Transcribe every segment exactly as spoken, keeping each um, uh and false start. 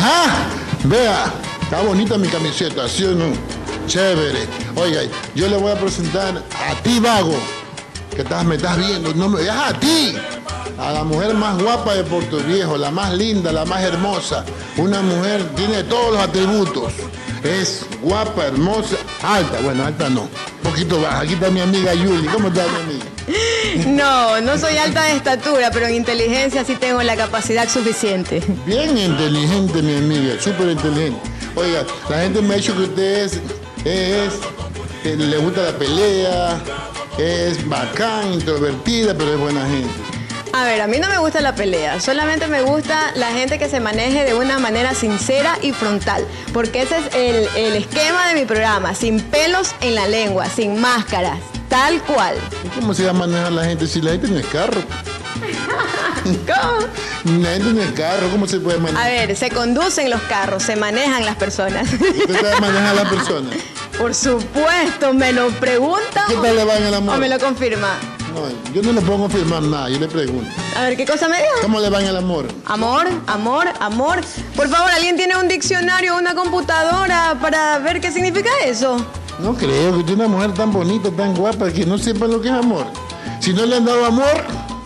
Ajá, vea, está bonita mi camiseta, ¿sí o no? Chévere. Oiga, yo le voy a presentar a ti, vago, que estás, me estás viendo, no me veas a ti, a la mujer más guapa de Puerto Viejo, la más linda, la más hermosa. Una mujer tiene todos los atributos. Es guapa, hermosa, alta, bueno, alta no, un poquito baja. Aquí está mi amiga Yuli. ¿Cómo está mi amiga? No, no soy alta de estatura, pero en inteligencia sí tengo la capacidad suficiente. Bien inteligente, mi amiga, súper inteligente. Oiga, la gente me ha dicho que usted es, es, es, le gusta la pelea, es bacán, introvertida, pero es buena gente. A ver, a mí no me gusta la pelea, solamente me gusta la gente que se maneje de una manera sincera y frontal, porque ese es el, el esquema de mi programa, sin pelos en la lengua, sin máscaras, tal cual. ¿Y cómo se va a manejar la gente si la gente no es carro? ¿Cómo? La gente no es carro, ¿cómo se puede manejar? A ver, se conducen los carros, se manejan las personas. ¿Usted sabe manejar a las personas? Por supuesto, me lo pregunta. ¿Qué tal le va en el amor? O me lo confirma. No, yo no le pongo a firmar nada, yo le pregunto. A ver, ¿qué cosa me dijo? ¿Cómo le va en el amor? Amor, amor, amor. Por favor, ¿alguien tiene un diccionario o una computadora para ver qué significa eso? No creo que usted es una mujer tan bonita, tan guapa, que no sepa lo que es amor. Si no le han dado amor,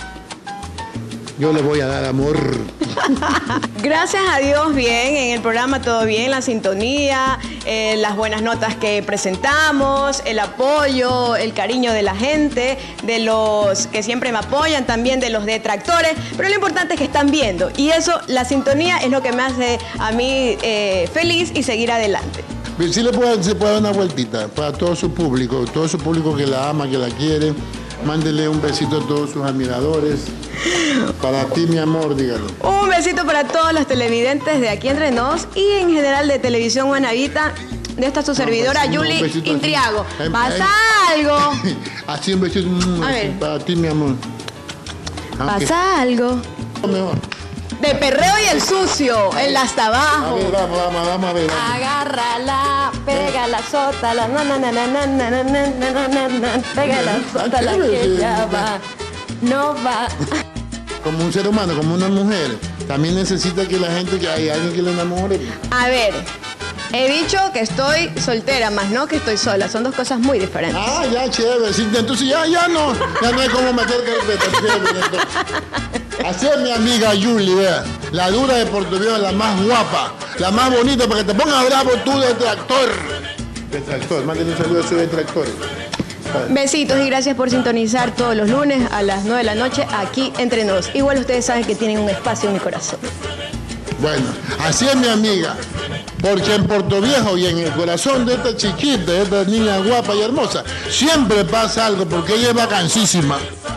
yo le voy a dar amor. Gracias a Dios, bien, en el programa todo bien, la sintonía, eh, las buenas notas que presentamos, el apoyo, el cariño de la gente, de los que siempre me apoyan, también de los detractores, pero lo importante es que están viendo y eso, la sintonía es lo que me hace a mí eh, feliz y seguir adelante. Sí le puede, se puede dar una vueltita para todo su público, todo su público que la ama, que la quiere. Mándele un besito a todos sus admiradores. Para ti, mi amor, dígalo. Un besito para todos los televidentes de Aquí Entre Nos y en general de Televisión Guanavita. De esta su servidora, no, Yuli un Intriago. así. ¿Pasa algo? Así un besito mm, A así, ver. para ti, mi amor. Aunque, ¿Pasa algo? mejor. De perreo y el sucio, el hasta A abajo. ver, vamos, vamos, vamos a ver. Vamos. Agárrala, pégala, sótala, na na na na na na na na na na na, pégala, sótala, que ya va, no va. Como un ser humano, como una mujer, también necesita que la gente, que hay alguien que le enamore. A ver, he dicho que estoy soltera, más no que estoy sola, son dos cosas muy diferentes. Ah, ya, chévere. Sí, entonces ya, ya no, ya no hay como meter carpeta. Chévere, entonces. Así es mi amiga Yuli, vea. La dura de Puerto Viejo, la más guapa, la más bonita, para que te pongas bravo tú, detractor. Detractor, mándale un saludo a su detractor. Besitos y gracias por sintonizar todos los lunes a las nueve de la noche aquí Entre Nos. Igual ustedes saben que tienen un espacio en mi corazón. Bueno, así es mi amiga. Porque en Puerto Viejo y en el corazón de esta chiquita, de esta niña guapa y hermosa, siempre pasa algo porque ella es vacancísima.